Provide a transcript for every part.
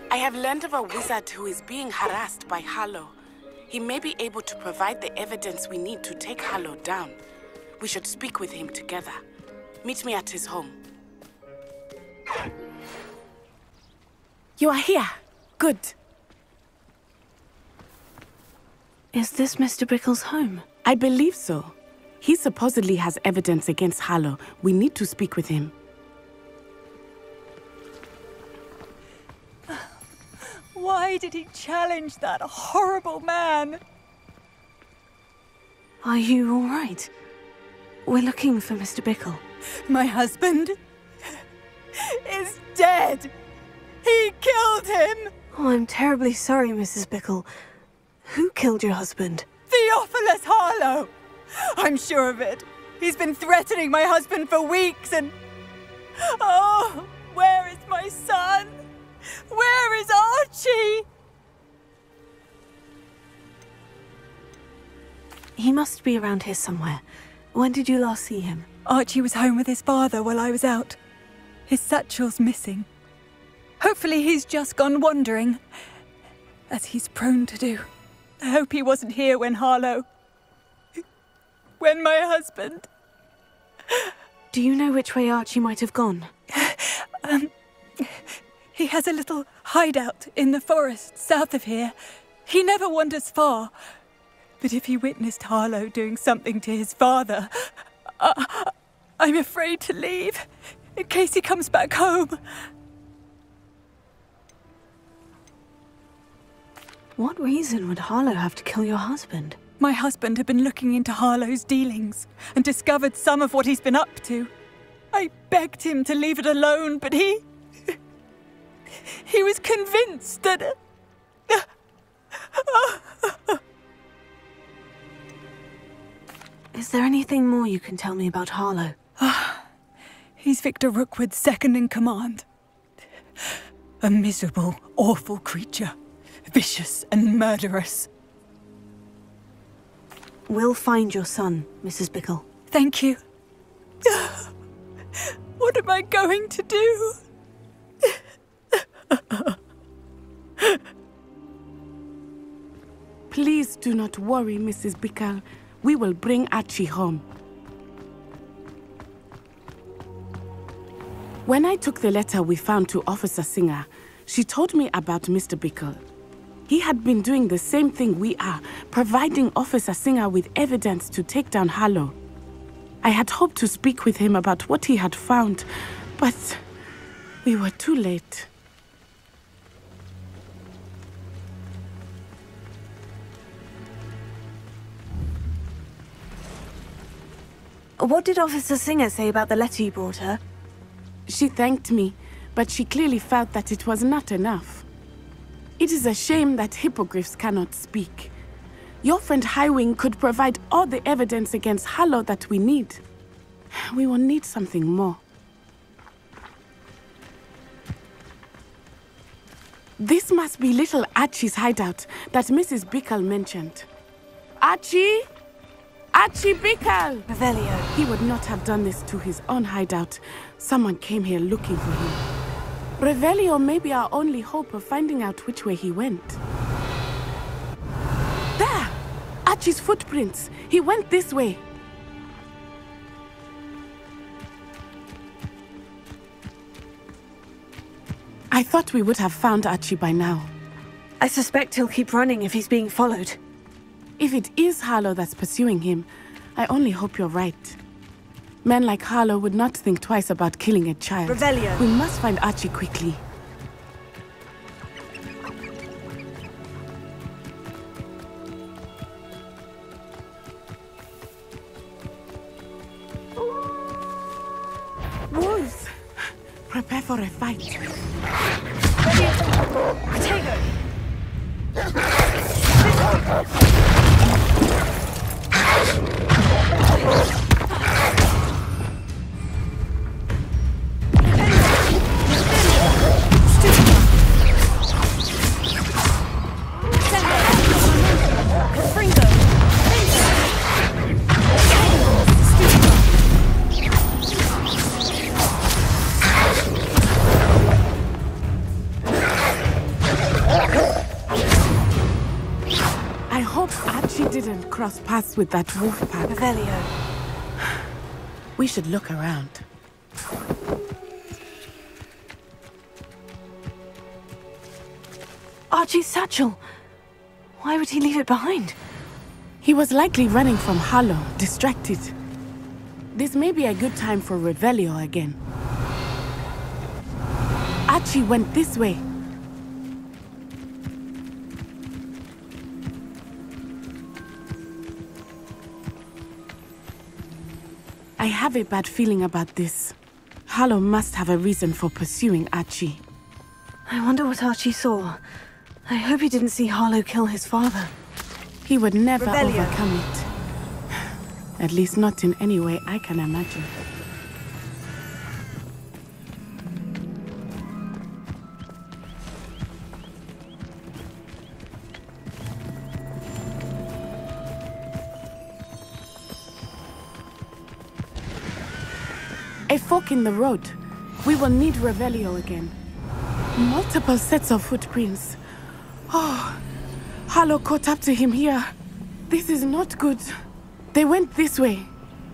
I have learned of a wizard who is being harassed by Harlow. He may be able to provide the evidence we need to take Harlow down. We should speak with him together. Meet me at his home. You are here. Good. Is this Mr. Bickle's home? I believe so. He supposedly has evidence against Harlow. We need to speak with him. Why did he challenge that horrible man? Are you all right? We're looking for Mr. Bickle. My husband is dead. He killed him. Oh, I'm terribly sorry, Mrs. Bickle. Who killed your husband? Theophilus Harlow. I'm sure of it. He's been threatening my husband for weeks and... Oh, where is my son? Where is Archie? He must be around here somewhere. When did you last see him? Archie was home with his father while I was out. His satchel's missing. Hopefully he's just gone wandering, as he's prone to do. I hope he wasn't here when Harlow... when my husband... Do you know which way Archie might have gone? He has a little hideout in the forest south of here. He never wanders far. But if he witnessed Harlow doing something to his father, I'm afraid to leave, in case he comes back home. What reason would Harlow have to kill your husband? My husband had been looking into Harlow's dealings and discovered some of what he's been up to. I begged him to leave it alone, but he was convinced that... Is there anything more you can tell me about Harlow? He's Victor Rookwood's second in command. A miserable, awful creature. Vicious and murderous. We'll find your son, Mrs. Bickle. Thank you. What am I going to do? Please do not worry, Mrs. Bickle. We will bring Archie home. When I took the letter we found to Officer Singer, she told me about Mr. Bickle. He had been doing the same thing we are, providing Officer Singer with evidence to take down Harlow. I had hoped to speak with him about what he had found, but we were too late. What did Officer Singer say about the letter you brought her? She thanked me, but she clearly felt that it was not enough. It is a shame that hippogriffs cannot speak. Your friend Highwing could provide all the evidence against Harlow that we need. We will need something more. This must be little Archie's hideout that Mrs. Bickle mentioned. Archie? Archie Bickle! Revelio. He would not have done this to his own hideout. Someone came here looking for him. Revelio may be our only hope of finding out which way he went. There! Archie's footprints. He went this way. I thought we would have found Archie by now. I suspect he'll keep running if he's being followed. If it is Harlow that's pursuing him, I only hope you're right. Men like Harlow would not think twice about killing a child. Revelio. We must find Archie quickly. Wolves! Prepare for a fight. Protego! cross paths with that wolf pack. Revelio. We should look around. Archie's satchel. Why would he leave it behind? He was likely running from Harlow, distracted. This may be a good time for Revelio again. Archie went this way. I have a bad feeling about this. Harlow must have a reason for pursuing Archie. I wonder what Archie saw. I hope he didn't see Harlow kill his father. He would never Revelio. overcome it. At least not in any way I can imagine. A fork in the road. We will need Revelio again. Multiple sets of footprints. Oh, Harlow caught up to him here. This is not good. They went this way.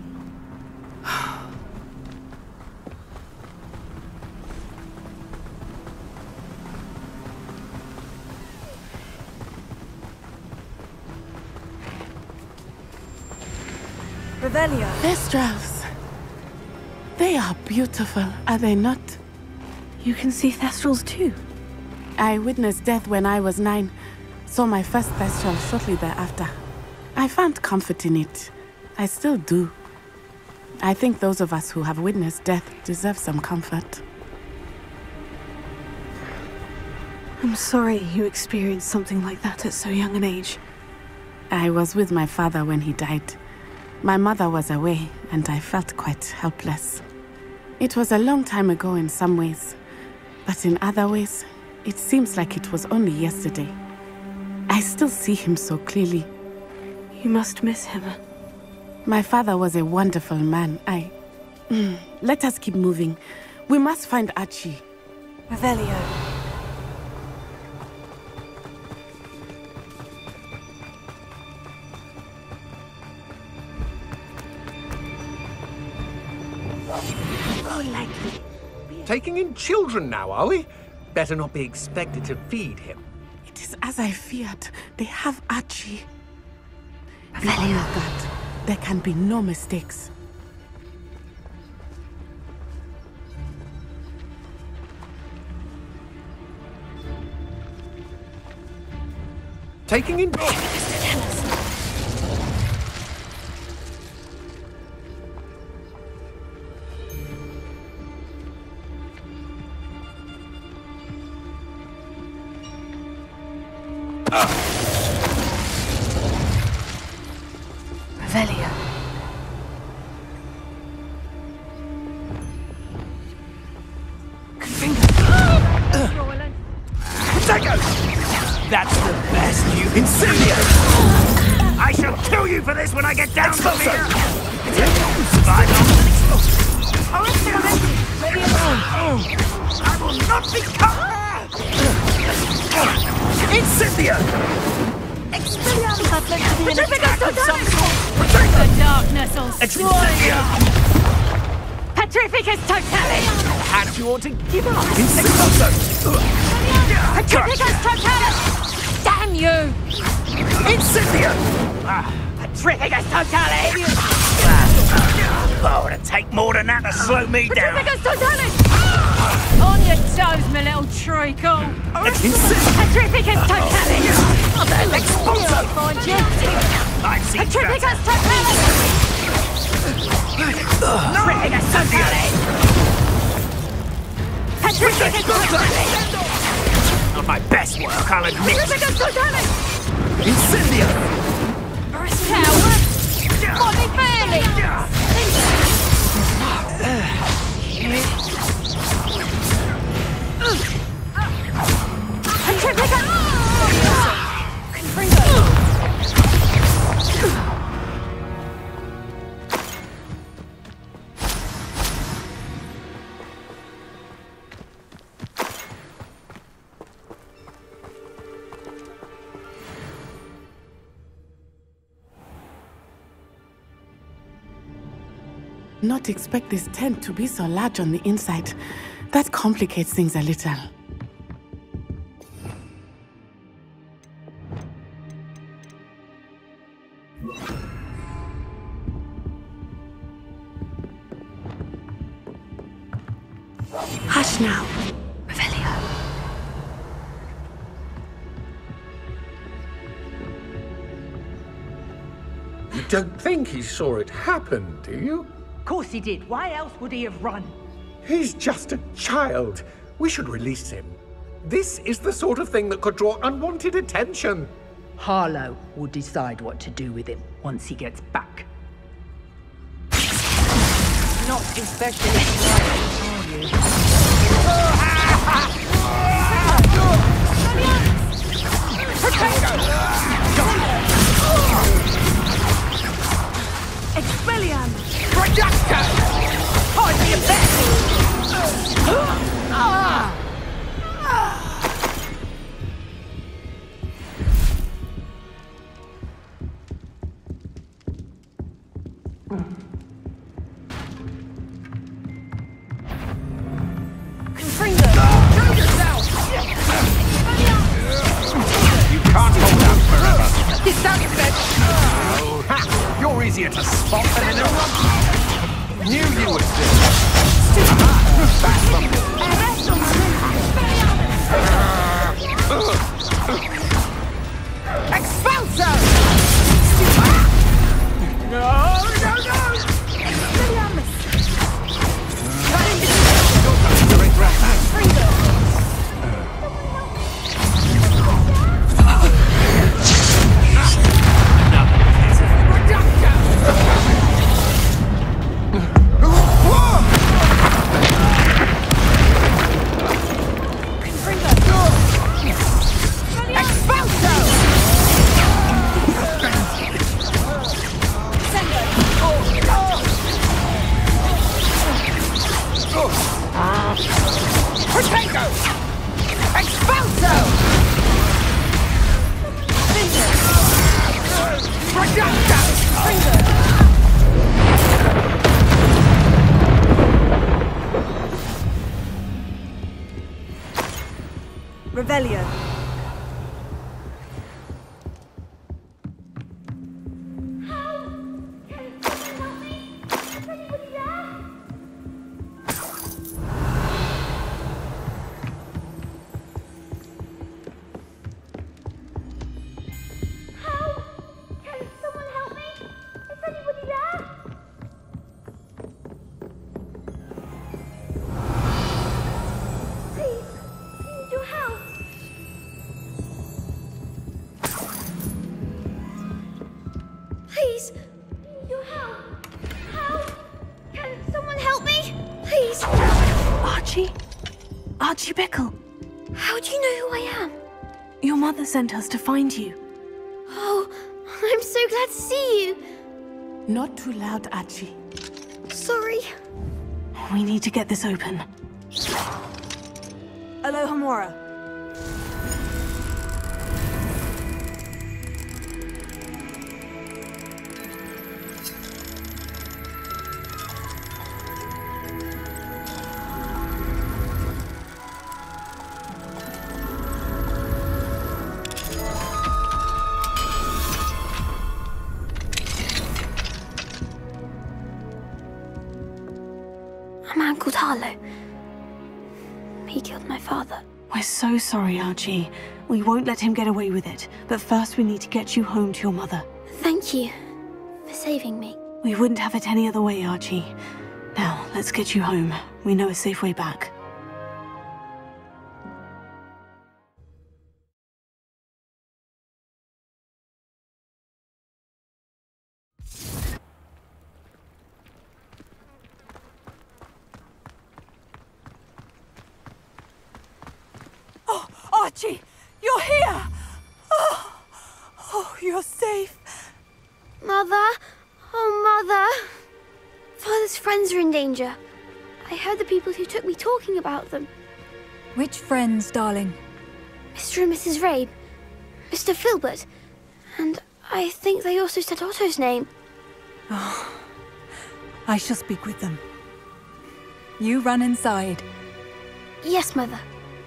Revelio. Thestrals. They are beautiful, are they not? You can see Thestrals too. I witnessed death when I was 9. Saw my first Thestral shortly thereafter. I found comfort in it. I still do. I think those of us who have witnessed death deserve some comfort. I'm sorry you experienced something like that at so young an age. I was with my father when he died. My mother was away, and I felt quite helpless. It was a long time ago in some ways, but in other ways, it seems like it was only yesterday. I still see him so clearly. You must miss him. My father was a wonderful man. Let us keep moving. We must find Archie. Revelio. Taking in children now, are we? Better not be expected to feed him. It is as I feared. They have Archie. Revelio. That there can be no mistakes. Taking in... Revelio. Protego! That's the best you... Incendio! I shall kill you for this when I get down from here! Survive Leave me alone! I will not be caught! Incendio! Expelliarmus! Petrificus totalis! Protego! The darkness will destroy you! Incendio! Petrificus totalis! Perhaps you ought to give up! Incendio! Petrificus totalis! Damn you! Incendio! Petrificus totalis! Oh, it'd take more than that to slow me down! Petrificus totalis! On your toes, my little treacle! Petrificus totalis! Expulso! I'll find you! I've seen Petrificus totalis! Petrificus totalis! Petrificus totalis! Not my best work, I'll admit. Petrificus totalis! Incendio! Coward! Body fairly! not expect this tent to be so large on the inside. That complicates things a little. Hush now. Revelio. You don't think he saw it happen, do you? Of course he did. Why else would he have run? He's just a child. We should release him. This is the sort of thing that could draw unwanted attention. Harlow will decide what to do with him once he gets back. Not especially excited, are you? Expelliarmus! Projector! Hardly a Confringo! Show yourself! You can't hold out forever. This sounds better. Oh, ha! You're easier to spot than anyone. Knew you would do. Aha! That's something. Expulso! No, no, no! Potato! Expulso! Projecto! Revelio. Please, your help. Help! Can someone help me? Please. Archie? Archie Bickle. How do you know who I am? Your mother sent us to find you. Oh, I'm so glad to see you. Not too loud, Archie. Sorry. We need to get this open. Alohomora. A man called Harlow. He killed my father. We're so sorry, Archie. We won't let him get away with it. But first we need to get you home to your mother. Thank you for saving me. We wouldn't have it any other way, Archie. Now, let's get you home. We know a safe way back. Oh, Archie! You're here! Oh, you're safe. Mother? Oh, Mother. Father's friends are in danger. I heard the people who took me talking about them. Which friends, darling? Mr. and Mrs. Rabe, Mr. Filbert, and I think they also said Otto's name. I shall speak with them. You run inside. Yes, Mother.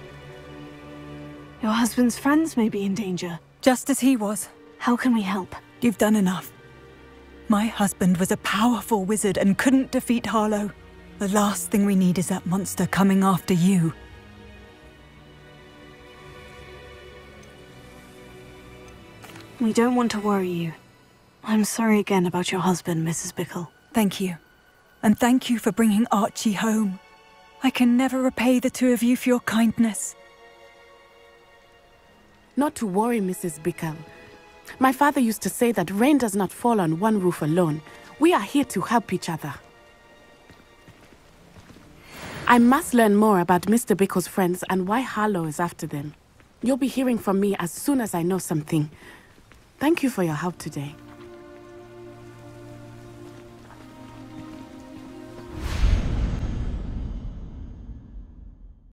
Your husband's friends may be in danger. Just as he was. How can we help? You've done enough. My husband was a powerful wizard and couldn't defeat Harlow. The last thing we need is that monster coming after you. We don't want to worry you. I'm sorry again about your husband, Mrs. Bickle. Thank you. And thank you for bringing Archie home. I can never repay the two of you for your kindness. Not to worry, Mrs. Bickle. My father used to say that rain does not fall on one roof alone. We are here to help each other. I must learn more about Mr. Bickle's friends and why Harlow is after them. You'll be hearing from me as soon as I know something. Thank you for your help today.